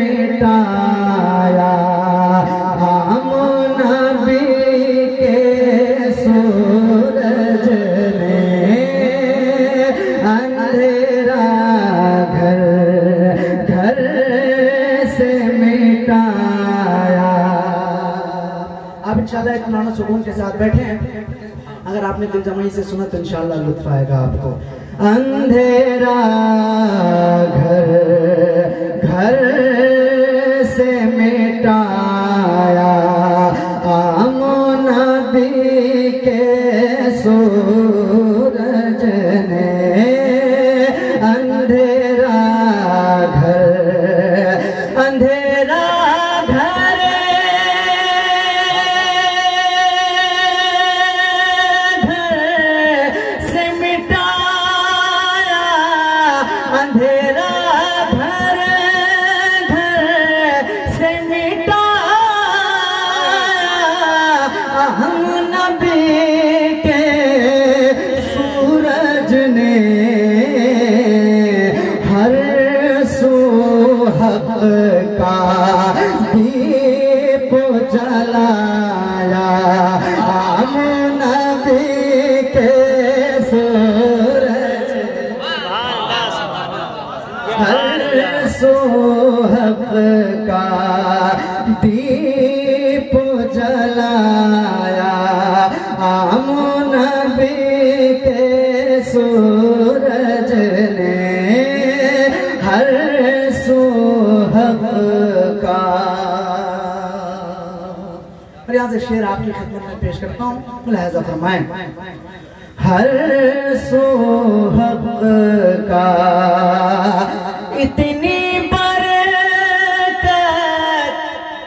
मिटाया, हम नबी के सूरज ने अंधेरा घर घर से मिटाया। आप इंशाल्लाह इत्मीनान सुकून के साथ बैठे हैं। अगर आपने दिल जमाई से सुना तो इंशाल्लाह लुत्फ आएगा आपको। अंधेरा घर घर से मिटाया, हम नबी के सूरज ने अंधेरा घर अंधेरा घर से मिटाया, अंधेरा घर से मिटाया, हम नबी के सूरज ने हर सू हक का दीप जलाया, हम नबी के सूरज हर सोहब का दीप जलाया, हम नबी के सूरज ने हर सोहब का। और यहाँ से शेर आपकी खिदमत में पेश करता हूँ, मुलाहिज़ा फरमाएं। हर सोहब का इतनी बरकत,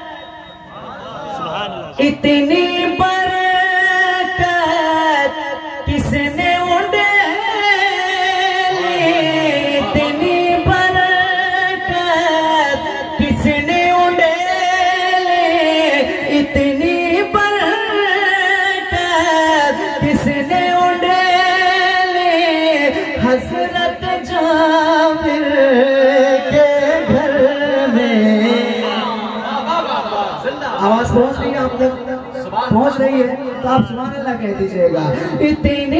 इतनी बरकत किसने उड़ेली, इतनी बरकत किसने उड़ेली, इतनी बरकत किसने उड़ेली, हज़रत जाबिर के घर में। आवाज पहुंच रही है आप तक? पहुंच रही है तो आप सुभान अल्लाह कह दीजिएगा। इतनी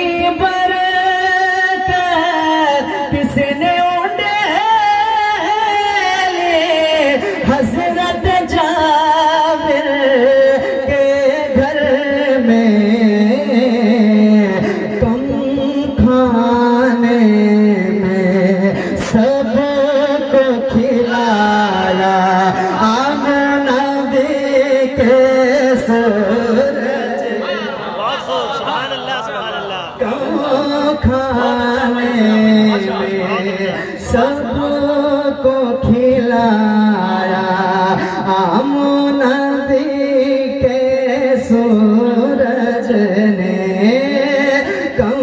बरकत किसने उड़ेली, हज़रत जाबिर के घर में। कम खाने में सबको खिलाया, हम नबी के सूरज। सुभान अल्लाह, सुभान अल्लाह। कम खाने में सबको खिलाया, हम नबी के सूरज ने कम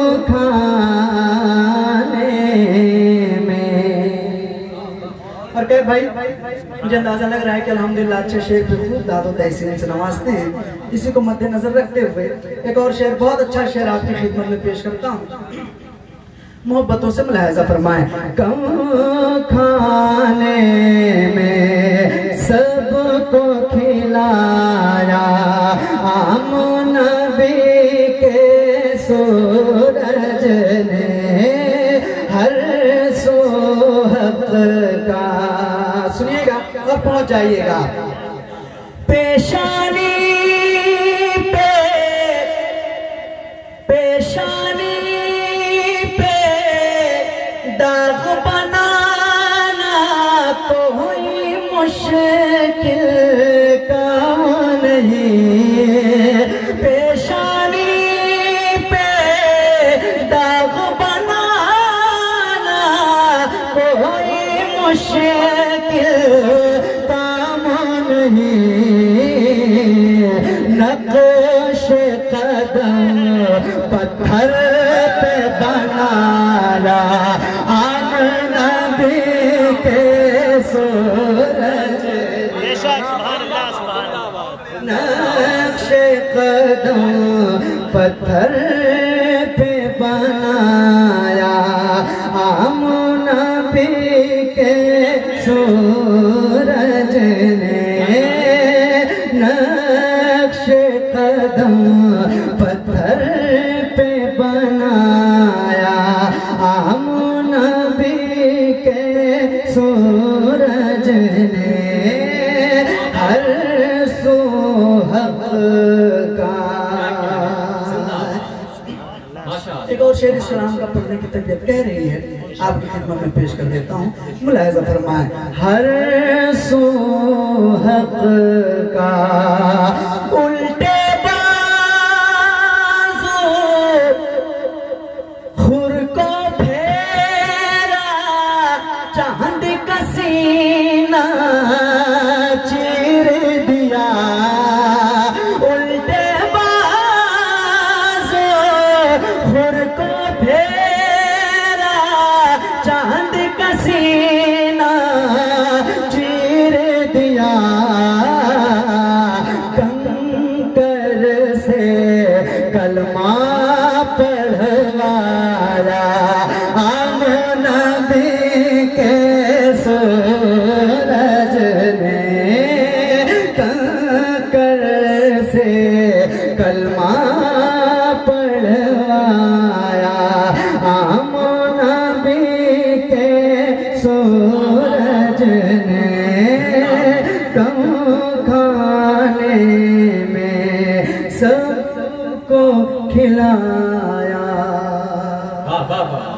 खाने में। और कहे भाई मुझे अंदाजा लग रहा है कि अल्हम्दुलिल्लाह अच्छे शेर पे खूब दादो तहसीन से नवाजते हैं। इसी को मद्देनजर रखते हुए एक और शेर, बहुत अच्छा शेर आपकी खिदमत में पेश करता हूँ, मोहब्बतों से मुलाहिज़ा फरमाएं। कम खाने में सबको खिलाया, हम नबी के सूरज ने हर सोहब का। सुनिएगा और पहुंच जाइएगा। पेशानी पे पेशानी पे दाग बनाना कोई मुश्किल काम नहीं, पेशानी पे दाग बनाना कोई मुश्किल काम नहीं, नक्श कदम पत्थर पे बनाया, हम नबी के सूरज। सूरज ने नक्श कदम पत्थर पे बनाया, आमन नबी के सूरज ने हर सो हक का। एक और शेर इस्लाम का पढ़ने की तबीयत कह रही है, आपकी खिदमत में पेश कर देता हूँ, मुलाहिजा फरमाएं। हर सो हक का उल्टे बाजू खुर को फेरा, चांद का सीना चीर दिया, उल्टे बाजू खुर को फेरा, चांद का सीना चीर दिया, कंकर से कलमा पढ़वाया, आमन नबी के सूरज ने कंकर से कलमा पढ़वाया, आमन नबी के सूरज ने कम खाने में सबको खिलाया।